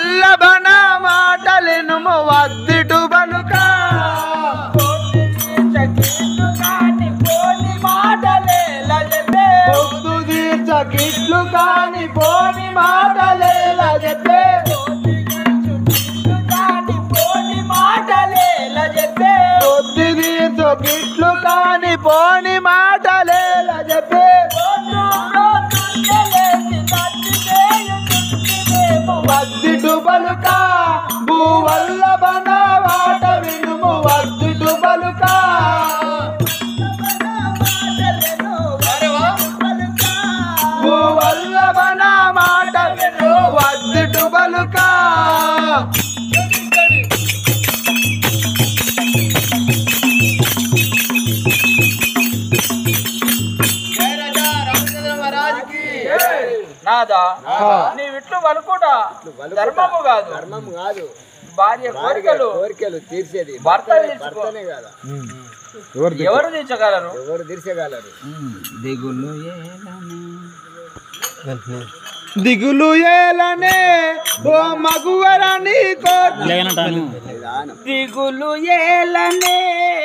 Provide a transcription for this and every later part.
వల్లభన మాటలినుము వద్దిటు బలుక పొద్దు తీర్చకిట్లు కాని పోని మాటలేలా చెప్పే పొద్దు తీర్చకిట్లు కాని పోని మాటలేలా చెప్పే వద్దిటు బలుక భూవల్లభన మాట వినుము వద్దిటు బలుక భూవల్లభన మాట విను వద్దిటు బలుక నాదా నీ విట్లు వలుకుట ధర్మము కాదు భార్య కోరికలు తీర్చేది భర్త భర్తనే కదా ఎవరు తీర్చగలరు దిగులు ఏలనే ఓ మగువరాని దిగులు ఏలనే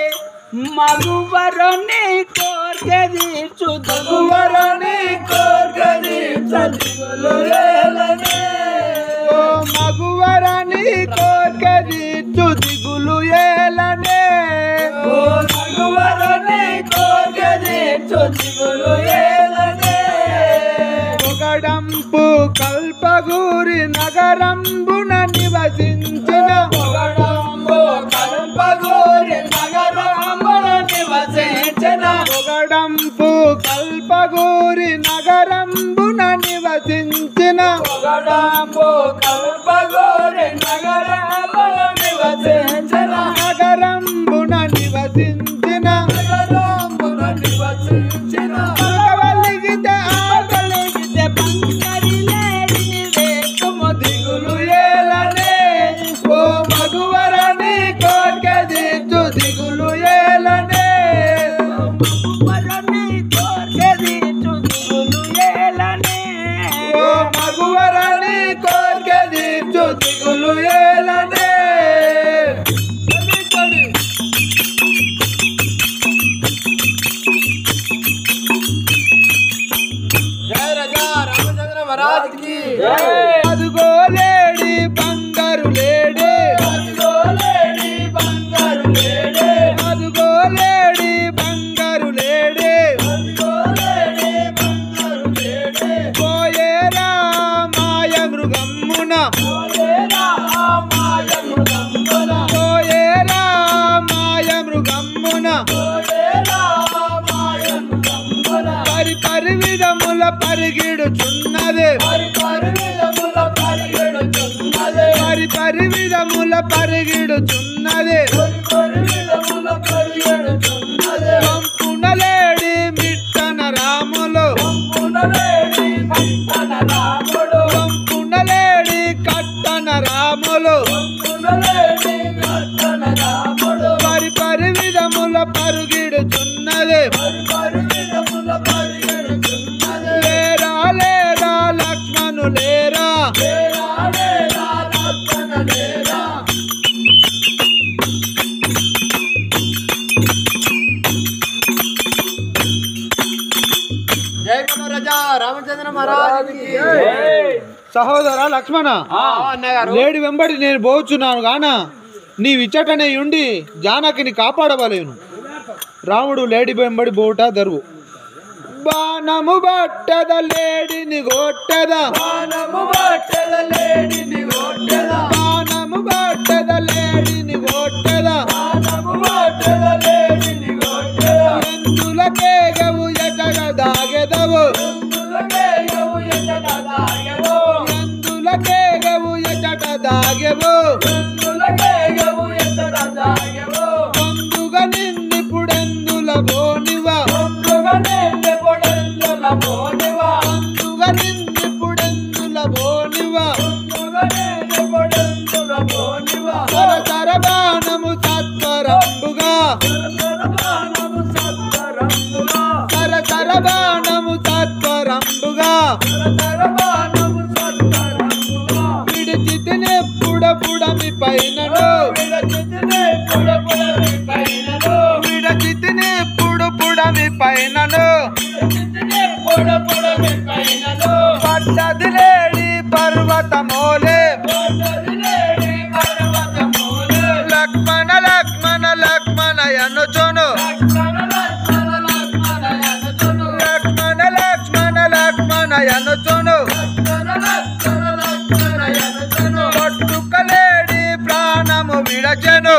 మగువరని కోర్కెది దిగువరని కోర్కెది దిగులు ఏలనే ఓ మగువరని కోర్కెది దిగులు ఏలనే ఓ మగువరని కోర్కెది దిగులు ఏలనే పొగడంపు కల్పగూరి నగరంబున నివసించిన పొగడంపు కల్పగూరి నగరంబున నివసించిన పొగడంపు కల్పగూరి నగరంబున నివసించిన పొగడంపు కల్పగూరి నగరంబున నివసించిన నగరంబున నివసించిన నగరంబున నివసించిన ఆగలిగితే ఆగలిగితే పంకరి లేని వేకుము దిగులు ఏలనే ఓ మగువరని కోర్కెది దిగులు ఏలనే మగువరని కోర్కెది దిగులు ఏలనే ఓ మగువరని కోర్కెది దిగులు ఏలనే అదుగో లేడి బంగారు లేడే అదుగో లేడి బంగారు లేడే అదుగో లేడి బంగారు లేడే అదుగో లేడి బంగారు లేడే పోయేరా మాయ మృగమ్మున పోయేరా మాయ మృగమ్మున పోయేరా మాయ మృగమ్మున పోయేరా మాయ మృగమ్మున పరివిధముల పరిగిడుచున్నదే పరివిధముల పరిగిడుచున్నదే పంపునలేడి మిట్టన రాములు పంపునలేడి కట్టన రాములు పరివిధముల పరిగిడుచున్నదే లేరా లేరా లక్ష్మణు లేరా రామచంద్ర మహారాజ్ సహోదర లక్ష్మణ లేడి వెంబడి నేను పోవచ్చున్నాను గాన నీ విచ్చటనే ఉండి జానకిని కాపాడవలేను రాముడు లేడి వెంబడి పోవుట దరువు బాణము బట్టద లేడిని గొట్టద బాణము బట్టద లేడిని గొట్టద బాణము బట్టద లేడిని గొట్టద బాణము బట్టద లేడిని గొట్టద ఎందులకేగవు ఎటగ దాగెదవు ఎందులకేగవు ఎటగ దాగెవు ఎందులకేగవు ఎటగ దాగెవు ఎందులకేగవు ఎటగ దాగెవు పొందుగా నిన్నిపుడెందుల బోనివా పొందుగా నిన్నిపుడెందుల బోనివా పొందుగా నిన్నిపుడెందుల బోనివా పొందుగా నిన్నిపుడెందుల బోనివా సరసర బాణము సత్వరంబుగా సరసర బాణము సత్వరంబుగా సరసర బాణము సత్వరంబుగా సరసర బాణము సత్వరంబుగా విడిచితినే పుడపుడమి పైనను విడచితిని పుడపుడమి పైనను పడ్డది లేడి పర్వతమోలే లక్ష్మణ లక్ష్మణ లక్ష్మణ ఎనుచును లక్ష్మణ లక్ష్మణ లక్ష్మణ ఎనుచును కొట్టుకలేడి ప్రాణము విడచెను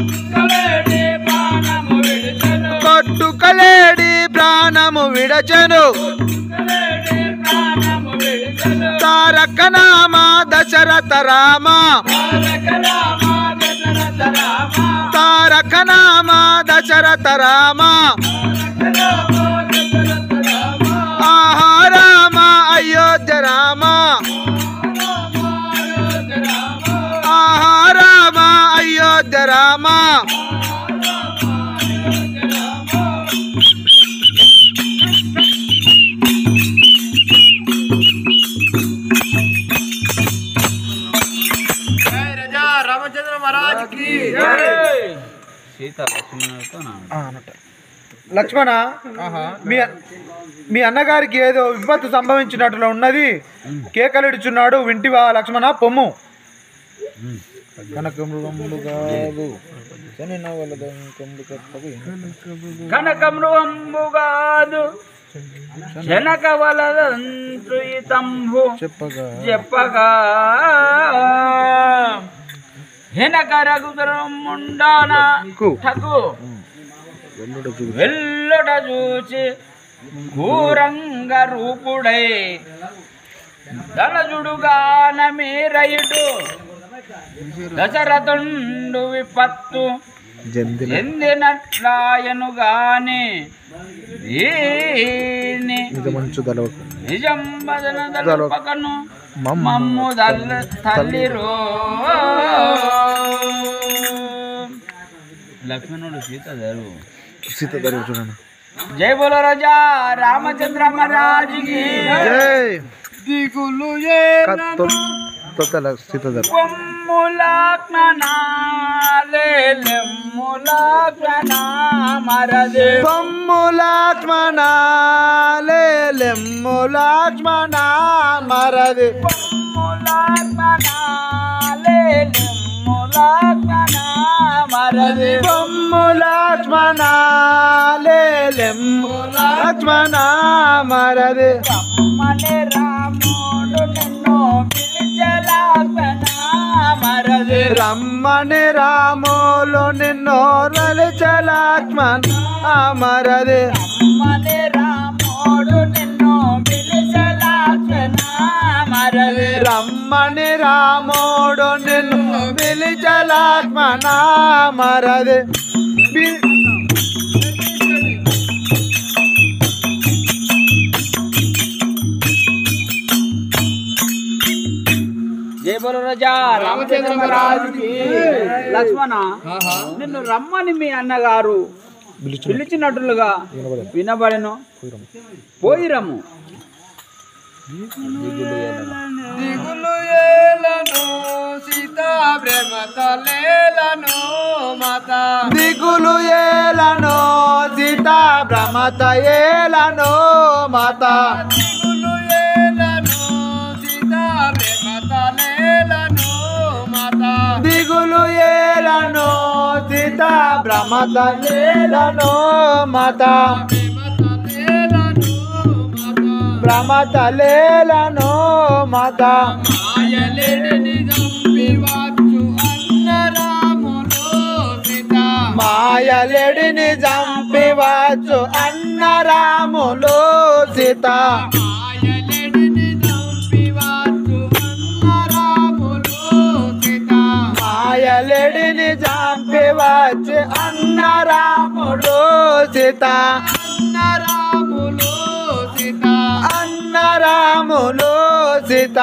కొట్టుకలేడి ప్రాణము విడచెను తారక నామ దశరథ రామ తారక నామ దశరథ రామ ఆహా రామ అయోధ్య రామ ఆహా రామ అయోధ్య రామ రామచంద్ర మహారాజ్ కి లక్ష్మణ మీ అన్నగారికి ఏదో విపత్తు సంభవించినట్లు ఉన్నది కేకలిడుచున్నాడు వింటివా లక్ష్మణ పొమ్ము కనకమృగంబుగాదు జనకవలదంతు ఇతంబు చెప్పగా వెనక రఘుదరముండాన ఠగు వెల్లుడ చూచి ఘోరంగ రూపుడై దళజుడుగాన మీరయుడు దశరథుండు విపత్తు ఎందినట్లాయను గాని నిజం బదన దళపకను మమ్ము తల్లిరో లక్ష్మణుడు సీతధరు చూడండి జై బోలో రాజా రామచంద్ర మహారాజ్ కి జై దిగులు సీతధరు బొమ్ము లక్ష్మణ లేలెమ్ము లక్ష్మణ మరది బొమ్ము లక్ష్మణ లేలెమ్ము లక్ష్మణ మరది రమ్మని రాములు నిన్నో రలిచ లక్ష్మణ మరది రమ్మని రాముడు నిన్ను పిలిచ లక్ష్మణ మరది జై బోలో రాజా రామచంద్ర మహారాజ్ కి లక్ష్మణ నిన్ను రమ్మని మీ అన్నగారు పిలిచినట్లుగా వినబడెను పోయిరము దిగులు ఏలను సీతా భ్రమతలేలను మాత దిగులు ఏలను సీతా భ్రమత ఏలను మాత దిగులు ఏలను సీతా భ్రమతలేలను మాత దిగులు ఏలను సీతా భ్రమత లేలను మాత భ్రమత లేలను మాత మాయలేడిని చంపివచ్చు అన్న రాములు సీత మాయలేడిని చంపివచ్చు అన్న రాములు సీత మాయలేడిని చంపివచ్చు అన్న రాములు సీత మాయలేడిని చంపివచ్చు అన్న రాములు సీత అన్న రాములు సీత అన్న రాములు సీత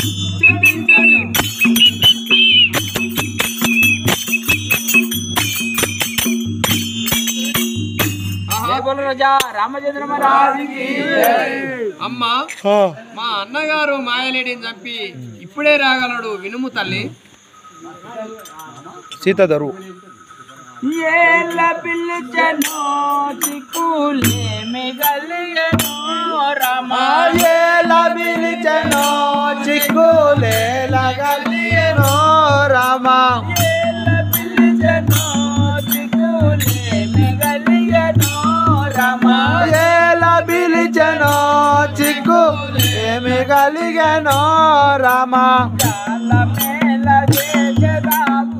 జై బోలో రాజా రామచంద్ర మహారాజ్ కి అమ్మా మా అన్నగారు మాయలేడిని చంపి ఇప్పుడే రాగలడు వినుము తల్లి సీతధరు ఏల పిలిచెను చిక్కులేమి కలిగెను రామ ఏల పిలిచెను చిక్కులేలగలిగెను రామ ఏల పిలిచెను చిక్కులేమి కలిగెను రామ ఏల పిలిచెను చిక్కు ఏమి కలిగెను రామ జాల మేల చేసెదావు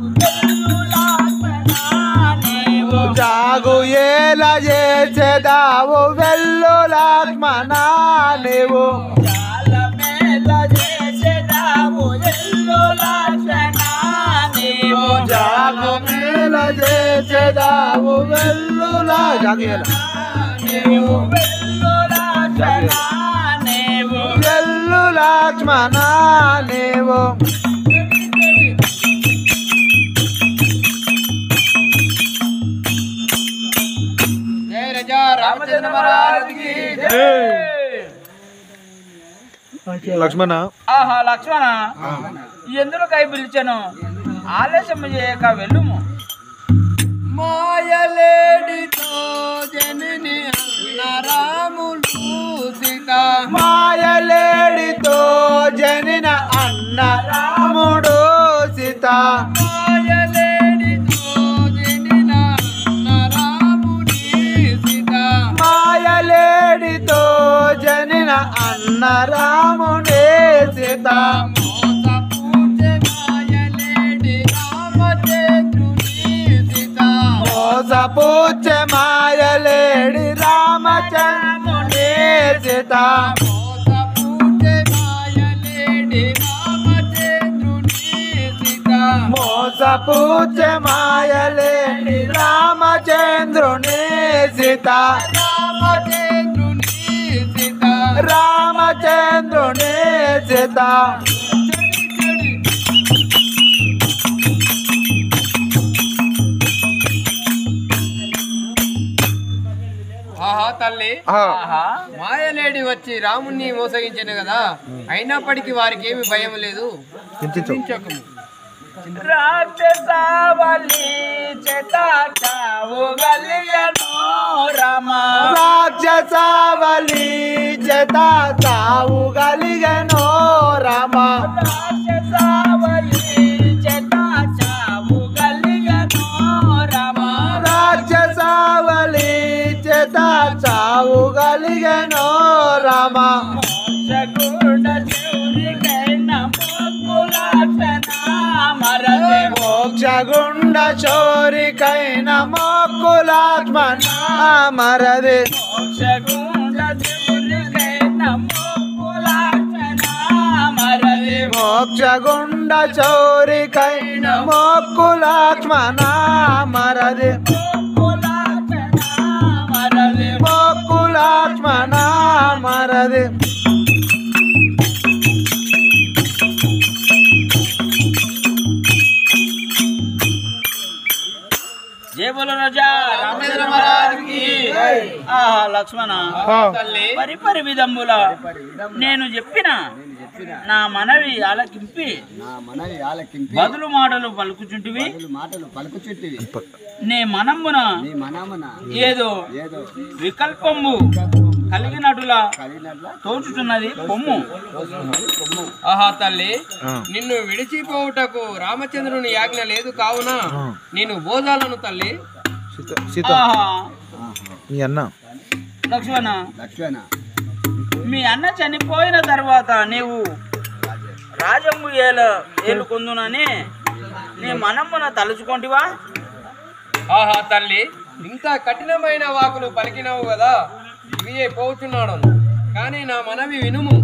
నీవు జాగు ఏల చేసేదావు వెళ్ళు లక్ష్మణ నీవు జాల మేల చేసెదావు ఎల్లు లక్షణ నీవు జాగు మేల చేసేదావు వెళ్ళు నీవు వెల్లు లక్షణ నీవు వెళ్ళు లక్ష్మణ నీవు జయ రజా రామచంద్ర మహారాజుకి లక్ష్మణ ఆహా లక్ష్మణ ఎందుకై పిలిచాను ఆలస్యం చేయక వెళ్ళుము మాయలేడితో జనని అన్న రాములు సీత మాయలేడితో జనిన అన్న రాముడు సీత మాయలేడితో జనిన అన్న రాముడి సీత మాయలేడితో జనిన అన్న రాముడే సీత మోసపూజ మాయలేడి రామచంద్రుని సీత మోసపూజ మాయలేడి మోసపూజ మాయలేడి రామచంద్రుని సీత రామచంద్రుని సీత ఆహా తల్లి ఆహా మాయలేడి వచ్చి రాముణ్ణి మోసగించాను కదా అయినప్పటికీ వారికి ఏమి భయం లేదు చింతించకము. రాక్షసావళి చేతావు గలియను రామ రాక్షసావళి చేత తావు గలిగనో రామ రాక్షసావళి చేతావు గలియను రామ రాక్షసావళి చేత చావు గలిగనో రామ మోక్షగుండ శౌరికైన మోకులాక్షణ మరదే మోక్షగుండ చోరికైన మోక్కులాత్మన మరది మోక్షగుండ శౌరికైన మోకులాక్షణ మరదే మోక్షగుండ చోరికైన మోక్కులాత్మన మరది మోకులాక్షణ మరదే మోక్కులాత్మన మరది జయ బోలో రాజా రామచంద్ర మహారాజుకి ఆహా లక్ష్మణ తల్లి పరిపరి విధముల నేను చెప్పిన నా మనవి ఆలకింపి బదులు మాటలు పలుకుచుంటివి నీ మనమ్మున ఏదో వికల్పము కలిగినట్టులా తోచుతున్నది పొమ్ము ఆహా తల్లి నిన్ను విడిచిపోవుటకు రామచంద్రుని ఆజ్ఞ లేదు కావున నేను భోజాలను తల్లి సీత ఆహా మీ అన్న లక్ష్మణ మీ అన్న చనిపోయిన తర్వాత నీవు రాజంబు ఏలుకొందునని నీ మనమ్మున తలుచుకుంటివా ఆహా తల్లి ఇంత కఠినమైన వాకులు పలికినావు కదా ఇవి పోతున్నాడు కానీ నా మనవి వినుము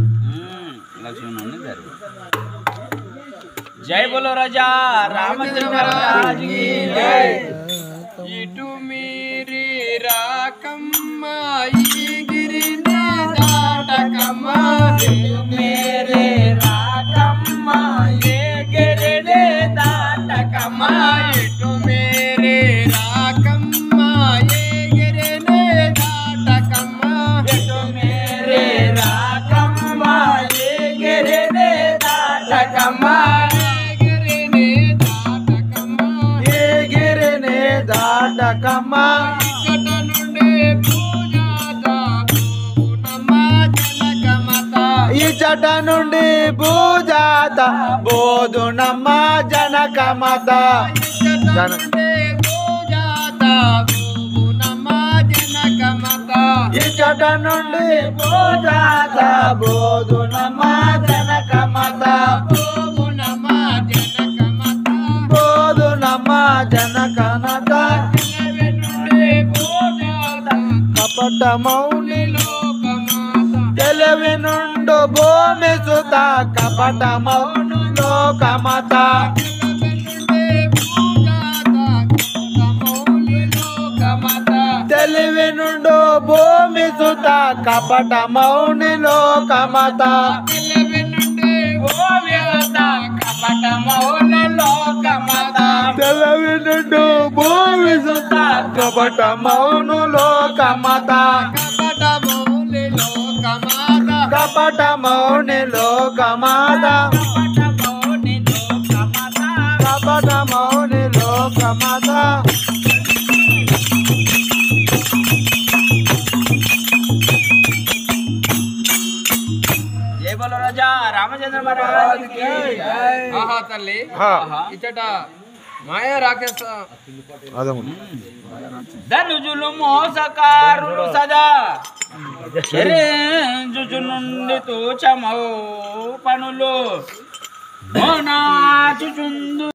జై బోలో రాజా రామచంద్ర మహారాజుకి జై. ఇటు మీరి రాకమ్మ ఈ గిరిని దాటకమ్మ మేరే రాకమ్మ ఏ గిరినే దాటకమ్మ ఇటు మేరే రాకమ్మ ఏ గిరిని దాటకమ్మ ఎటు మేరే రాకమ్మ ఏ గిరినే దాటకమ్మ గిరిని జనకమ్మ ఇచ్చట నుండి పూజాత బోవునమ్మ జనకమాత. ఈ చట నుండి పూజాత బోధునమ్మ జనకమాత. ఇచ్చట నుండి పూజాత బోవునమ్మ జనకమాత. ఈ చట నుండి పూజాత బోధునమ్మ జనకమాత. బోవునమ్మ జనకమాత. బోధునమ్మ జనకమాత. జనవే నుండి పూజాత కపట మౌని లోకమాత. తెలివి నుండు భూమి సుత కపట మౌను లోకమత. తెలివి నుండు భూమి సుత కపట మౌని లోకమత. తెలివి నుండి భూమి సుత కపట మౌని లోకమత. తెలివి నుండు భూమి సుత కపట మౌను లోకమత. కపట మౌని లోకమాత. కపట మౌని లోకమత. కపట మౌని లోకమత. జై బోలో రాజా రామచంద్ర మహారాజ్ కి ఆహా తల్లి ఇచ్చట మాయా రాక్షస ధనుజులు మోసకారులు సదా చెరేంజు నుండి తూచమౌ పనులు మోనాచుచుందు